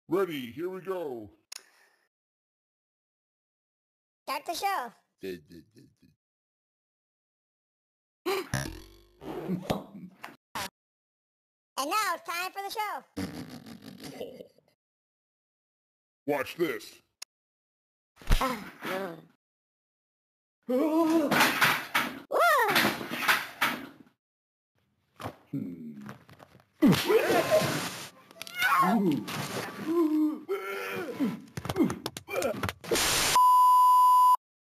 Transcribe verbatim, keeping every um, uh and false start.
Ready, here we go. Start the show. And now it's time for the show. Watch this. Hmm.